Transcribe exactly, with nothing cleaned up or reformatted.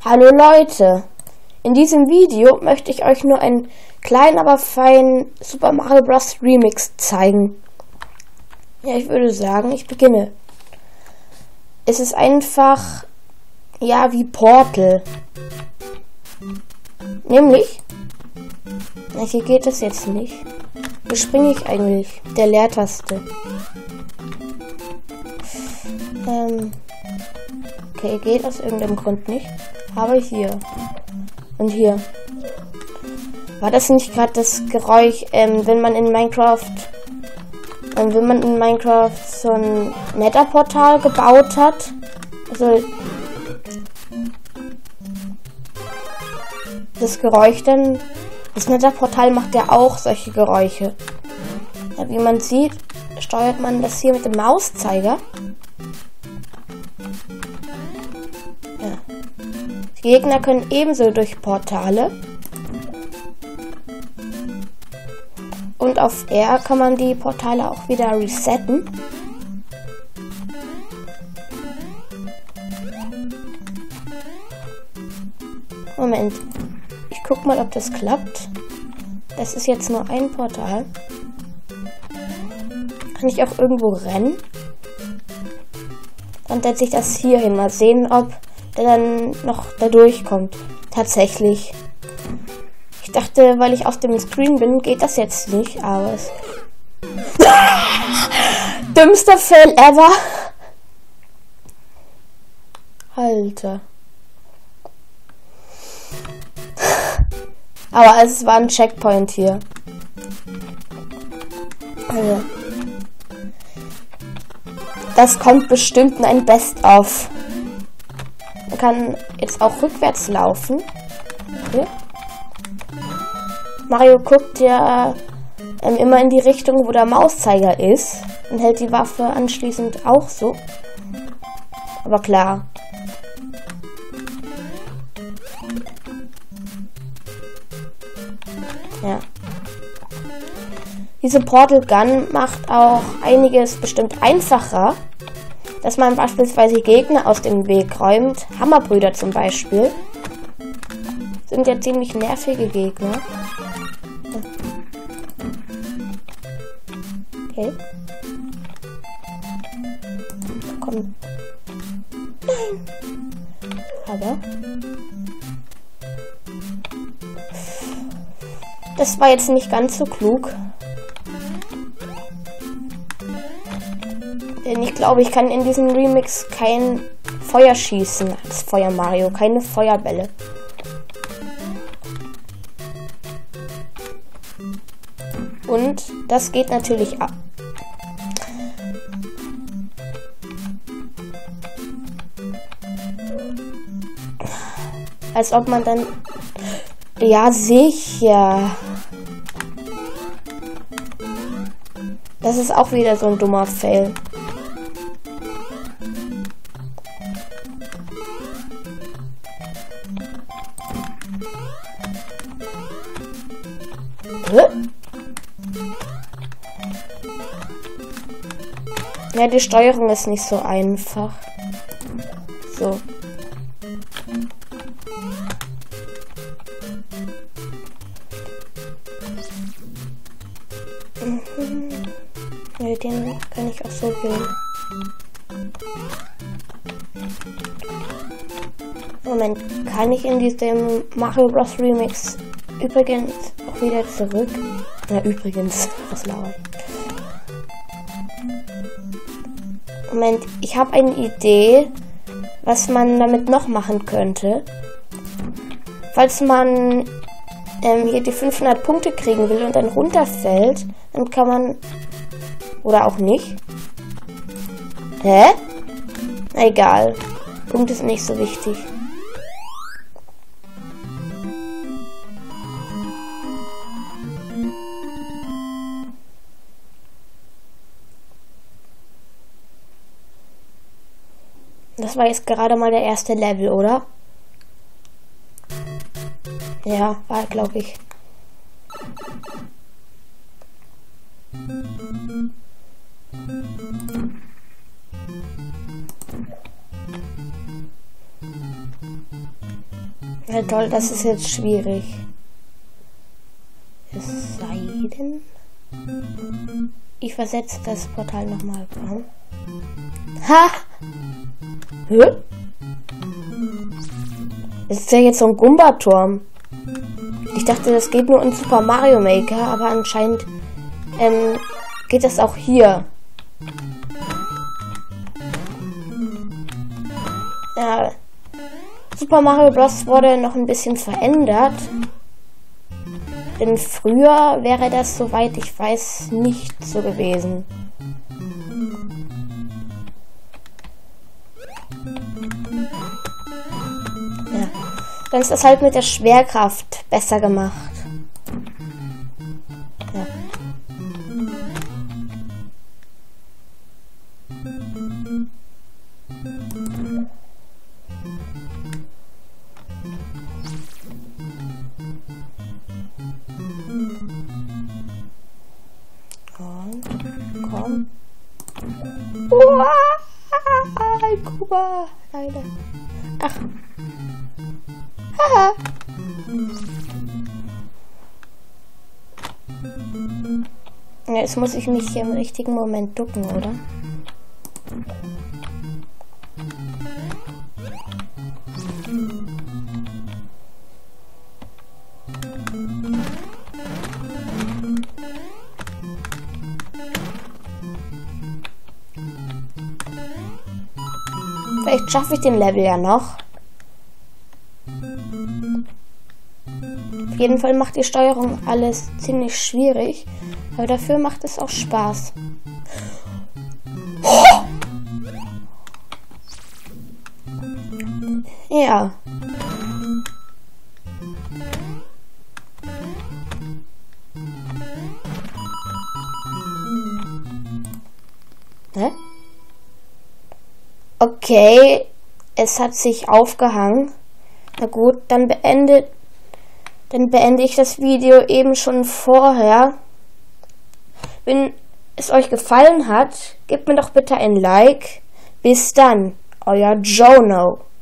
Hallo Leute, in diesem Video möchte ich euch nur einen kleinen, aber feinen Super Mario Bros. Remix zeigen. Ja, ich würde sagen, ich beginne. Es ist einfach, ja, wie Portal. Nämlich, na, hier geht es jetzt nicht. Wo springe ich eigentlich? Mit der Leertaste. Ähm, okay, geht aus irgendeinem Grund nicht. Aber hier. Und hier. War das nicht gerade das Geräusch, ähm, wenn man in Minecraft, ähm, wenn man in Minecraft so ein Nether-Portal gebaut hat? Also, das Geräusch dann, das Nether-Portal macht ja auch solche Geräusche. Ja, wie man sieht, steuert man das hier mit dem Mauszeiger. Ja. Die Gegner können ebenso durch Portale. Und auf R kann man die Portale auch wieder resetten. Moment. Ich guck mal, ob das klappt. Das ist jetzt nur ein Portal. Kann ich auch irgendwo rennen? Dann setze ich das hier hin. Mal sehen, ob der dann noch da durchkommt. Tatsächlich. Ich dachte, weil ich auf dem Screen bin, geht das jetzt nicht, aber es... Dümmster Fail ever! Alter. Aber es war ein Checkpoint hier. Also. Das kommt bestimmt in ein Best-of. Man kann jetzt auch rückwärts laufen. Okay. Mario guckt ja ähm, immer in die Richtung, wo der Mauszeiger ist. Und hält die Waffe anschließend auch so. Aber klar. Ja. Diese Portal Gun macht auch einiges bestimmt einfacher, dass man beispielsweise Gegner aus dem Weg räumt. Hammerbrüder zum Beispiel. Sind ja ziemlich nervige Gegner. Okay. Komm. Nein. Aber... Das war jetzt nicht ganz so klug. Denn ich glaube, ich kann in diesem Remix kein Feuer schießen als Feuer Mario. Keine Feuerbälle. Und das geht natürlich ab. Als ob man dann... Ja, sicher. Das ist auch wieder so ein dummer Fail. Ja, die Steuerung ist nicht so einfach. So. Mhm. Ja, den kann ich auch so wählen. Moment, kann ich in diesem Mario Bros. Remix übrigens auch wieder zurück? Na, übrigens, was lauert. Moment, ich habe eine Idee, was man damit noch machen könnte. Falls man ähm, hier die fünfhundert Punkte kriegen will und dann runterfällt, dann kann man... Oder auch nicht. Hä? Na egal. Punkt ist nicht so wichtig. Das war jetzt gerade mal der erste Level, oder? Ja, war, glaube ich. Ja toll, das ist jetzt schwierig. Es sei denn, ich versetze das Portal nochmal. Ha! Hä? Das ist ja jetzt so ein Gumba-Turm. Ich dachte, das geht nur in Super Mario Maker, aber anscheinend ähm, geht das auch hier. Ja, Super Mario Bros. Wurde noch ein bisschen verändert. Denn früher wäre das, soweit ich weiß, nicht so gewesen. Ja. Dann ist das halt mit der Schwerkraft besser gemacht. Ja. Und, komm. Uah, Kuba, leider. Ach. Haha. Ja, jetzt muss ich mich hier im richtigen Moment ducken, oder? Vielleicht schaffe ich den Level ja noch. Auf jeden Fall macht die Steuerung alles ziemlich schwierig, aber dafür macht es auch Spaß. Ja. Hä? Okay, es hat sich aufgehangen. Na gut, dann beendet, dann beende ich das Video eben schon vorher. Wenn es euch gefallen hat, gebt mir doch bitte ein Like. Bis dann, euer Jono.